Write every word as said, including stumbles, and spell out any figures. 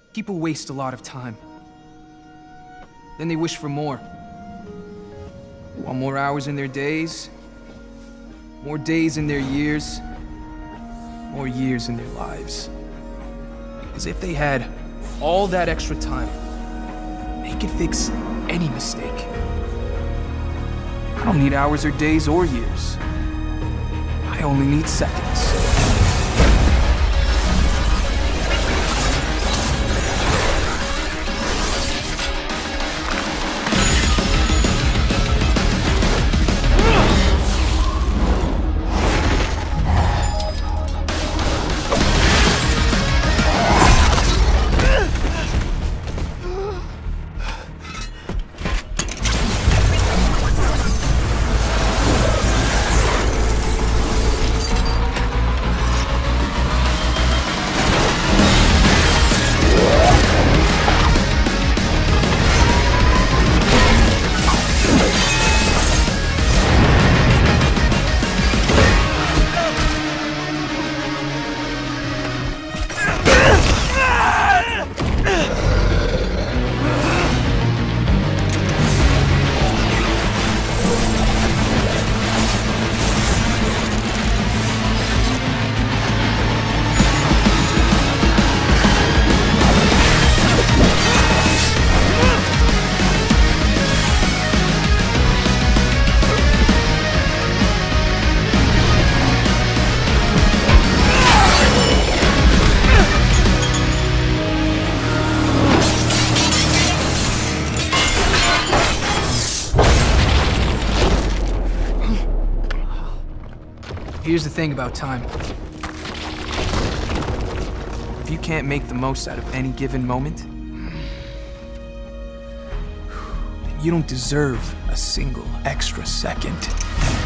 People waste a lot of time. Then they wish for more. They want more hours in their days, more days in their years, more years in their lives. Because if they had all that extra time, they could fix any mistake. I don't need hours or days or years. I only need seconds. Here's the thing about time. If you can't make the most out of any given moment, then you don't deserve a single extra second.